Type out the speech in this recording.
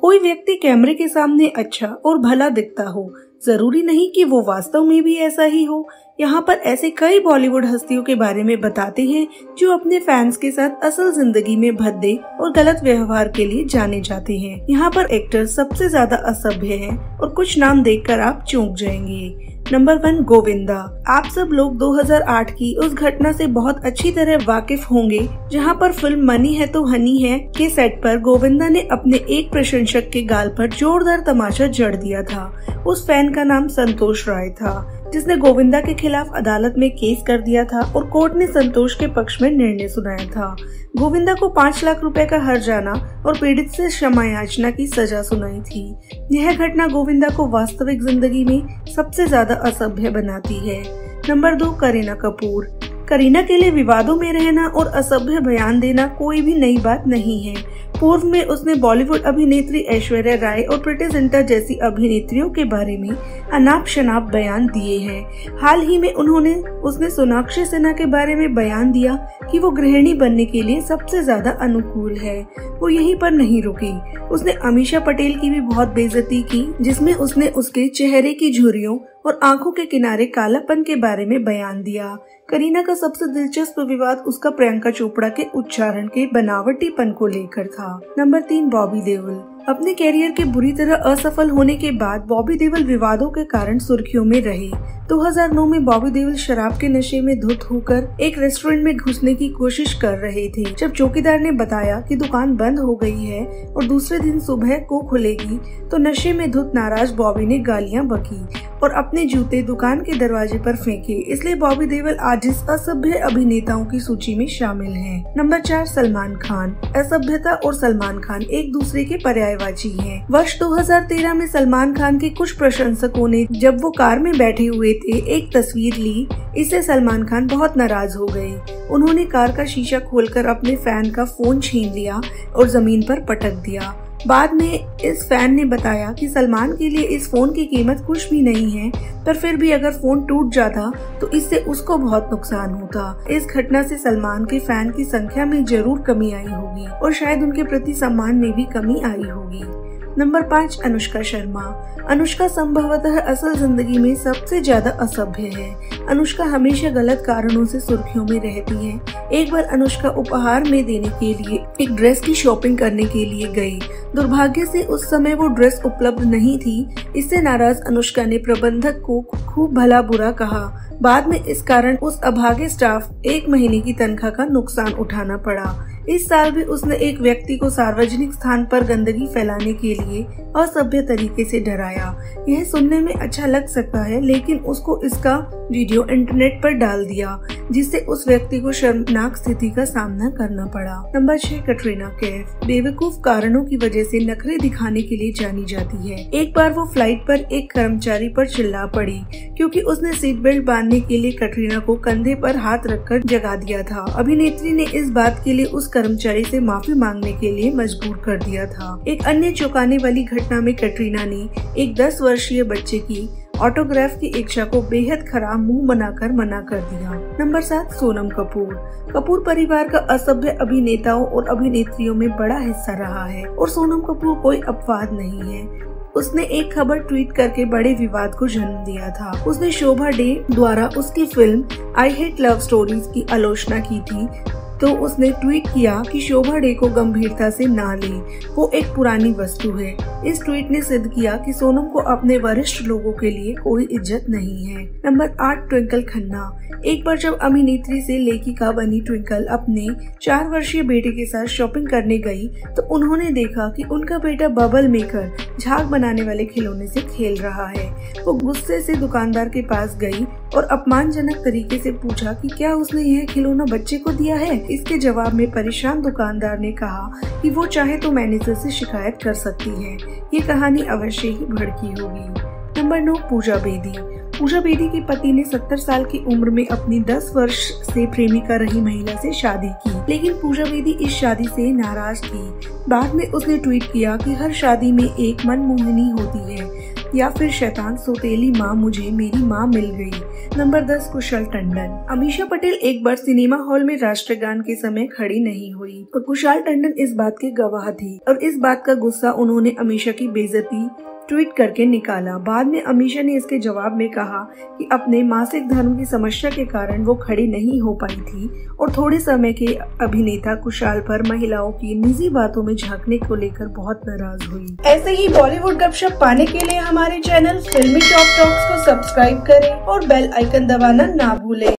कोई व्यक्ति कैमरे के सामने अच्छा और भला दिखता हो, जरूरी नहीं कि वो वास्तव में भी ऐसा ही हो। यहाँ पर ऐसे कई बॉलीवुड हस्तियों के बारे में बताते हैं जो अपने फैंस के साथ असल जिंदगी में भद्दे और गलत व्यवहार के लिए जाने जाते हैं। यहाँ पर एक्टर सबसे ज्यादा असभ्य हैं और कुछ नाम देखकर आप चौंक जाएंगे। नंबर 1, गोविंदा। आप सब लोग 2008 की उस घटना से बहुत अच्छी तरह वाकिफ होंगे जहां पर फिल्म मनी है तो हनी है के सेट पर गोविंदा ने अपने एक प्रशंसक के गाल पर जोरदार तमाचा जड़ दिया था। उस फैन का नाम संतोष राय था, जिसने गोविंदा के खिलाफ अदालत में केस कर दिया था और कोर्ट ने संतोष के पक्ष में निर्णय सुनाया था। गोविंदा को 5 लाख रुपए का हर्जाना और पीड़ित से क्षमा याचना की सजा सुनाई थी। यह घटना गोविंदा को वास्तविक जिंदगी में सबसे ज्यादा असभ्य बनाती है। नंबर 2, करीना कपूर। करीना के लिए विवादों में रहना और असभ्य बयान देना कोई भी नई बात नहीं है। पूर्व में उसने बॉलीवुड अभिनेत्री ऐश्वर्या राय और प्रीति जिंटा जैसी अभिनेत्रियों के बारे में अनाप शनाप बयान दिए हैं। हाल ही में उसने सोनाक्षी सिन्हा के बारे में बयान दिया कि वो गृहिणी बनने के लिए सबसे ज्यादा अनुकूल है। वो यहीं पर नहीं रुकी, उसने अमीषा पटेल की भी बहुत बेइज्जती की, जिसमें उसने उसके चेहरे की झुर्रियों और आंखों के किनारे कालापन के बारे में बयान दिया। करीना का सबसे दिलचस्प विवाद उसका प्रियंका चोपड़ा के उच्चारण के बनावटीपन को लेकर था। नंबर 3, बॉबी देओल। अपने कैरियर के बुरी तरह असफल होने के बाद बॉबी देओल विवादों के कारण सुर्खियों में रहे। 2009 में बॉबी देओल शराब के नशे में धुत होकर एक रेस्टोरेंट में घुसने की कोशिश कर रहे थे। जब चौकीदार ने बताया कि दुकान बंद हो गई है और दूसरे दिन सुबह को खुलेगी, तो नशे में धुत नाराज बॉबी ने गालियां बकी और अपने जूते दुकान के दरवाजे पर फेंके। इसलिए बॉबी देओल आज इस असभ्य अभिनेताओं की सूची में शामिल हैं। नंबर 4, सलमान खान। असभ्यता और सलमान खान एक दूसरे के पर्यायवाची हैं। वर्ष 2013 में सलमान खान के कुछ प्रशंसकों ने जब वो कार में बैठे हुए थे एक तस्वीर ली, इससे सलमान खान बहुत नाराज हो गए। उन्होंने कार का शीशा खोलकर अपने फैन का फोन छीन लिया और जमीन पर पटक दिया। बाद में इस फैन ने बताया कि सलमान के लिए इस फोन की कीमत कुछ भी नहीं है, पर फिर भी अगर फोन टूट जाता तो इससे उसको बहुत नुकसान होता। इस घटना से सलमान के फैन की संख्या में जरूर कमी आई होगी और शायद उनके प्रति सम्मान में भी कमी आई होगी। नंबर 5, अनुष्का शर्मा। अनुष्का संभवतः असल जिंदगी में सबसे ज्यादा असभ्य है। अनुष्का हमेशा गलत कारणों से सुर्खियों में रहती है। एक बार अनुष्का उपहार में देने के लिए एक ड्रेस की शॉपिंग करने के लिए गई। दुर्भाग्य से उस समय वो ड्रेस उपलब्ध नहीं थी। इससे नाराज अनुष्का ने प्रबंधक को खूब भला बुरा कहा। बाद में इस कारण उस अभागे स्टाफ 1 महीने की तनख्वाह का नुकसान उठाना पड़ा। इस साल भी उसने एक व्यक्ति को सार्वजनिक स्थान पर गंदगी फैलाने के लिए असभ्य तरीके से डराया। यह सुनने में अच्छा लग सकता है, लेकिन उसको इसका वीडियो इंटरनेट पर डाल दिया, जिससे उस व्यक्ति को शर्मनाक स्थिति का सामना करना पड़ा। नंबर 6, कटरीना कैफ। बेवकूफ कारणों की वजह से नखरे दिखाने के लिए जानी जाती है। एक बार वो फ्लाइट पर एक कर्मचारी पर चिल्ला पड़ी क्योंकि उसने सीट बेल्ट बांधने के लिए कटरीना को कंधे पर हाथ रखकर जगा दिया था। अभिनेत्री ने इस बात के लिए उस कर्मचारी से माफी मांगने के लिए मजबूर कर दिया था। एक अन्य चौंकाने वाली घटना में कटरीना ने एक 10 वर्षीय बच्चे की ऑटोग्राफ की इच्छा को बेहद खराब मुंह बनाकर मना कर दिया। नंबर 7, सोनम कपूर। कपूर परिवार का असभ्य अभिनेताओं और अभिनेत्रियों में बड़ा हिस्सा रहा है और सोनम कपूर कोई अपवाद नहीं है। उसने एक खबर ट्वीट करके बड़े विवाद को जन्म दिया था। उसने शोभा डे द्वारा उसकी film I hate love stories की आलोचना की थी, तो उसने ट्वीट किया कि शोभा डे को गंभीरता से ना ले, वो एक पुरानी वस्तु है। इस ट्वीट ने सिद्ध किया कि सोनम को अपने वरिष्ठ लोगों के लिए कोई इज्जत नहीं है। नंबर 8, ट्विंकल खन्ना। एक बार जब अभिनेत्री से लेखिका बनी ट्विंकल अपने 4 वर्षीय बेटे के साथ शॉपिंग करने गई, तो उन्होंने देखा कि उनका बेटा बबल मेकर झाग बनाने वाले खिलौने से खेल रहा है। वो गुस्से से दुकानदार के पास गई और अपमानजनक तरीके से पूछा कि क्या उसने यह खिलौना बच्चे को दिया है। इसके जवाब में परेशान दुकानदार ने कहा कि वो चाहे तो मैनेजर से शिकायत कर सकती है। ये कहानी अवश्य ही भड़की होगी। नंबर 9, पूजा बेदी। पूजा बेदी के पति ने 70 साल की उम्र में अपनी 10 वर्ष से प्रेमिका रही महिला से शादी की, लेकिन पूजा बेदी इस शादी से नाराज थी। बाद में उसने ट्वीट किया कि हर शादी में एक मनमोहिनी होती है या फिर शैतान सौतेली माँ, मुझे मेरी माँ मिल गई। नंबर 10, कुशल टंडन। अमीषा पटेल एक बार सिनेमा हॉल में राष्ट्रगान के समय खड़ी नहीं हुई और कुशाल टंडन इस बात के गवाह थी और इस बात का गुस्सा उन्होंने अमीषा की बेइज्जती ट्वीट करके निकाला। बाद में अमीषा ने इसके जवाब में कहा कि अपने मासिक धर्म की समस्या के कारण वो खड़ी नहीं हो पाई थी और थोड़े समय के अभिनेता कुशाल पर महिलाओं की निजी बातों में झांकने को लेकर बहुत नाराज हुई। ऐसे ही बॉलीवुड गपशप पाने के लिए हमारे चैनल फिल्मी टॉप टॉक्स को सब्सक्राइब करें और बेल आइकन दबाना ना भूलें।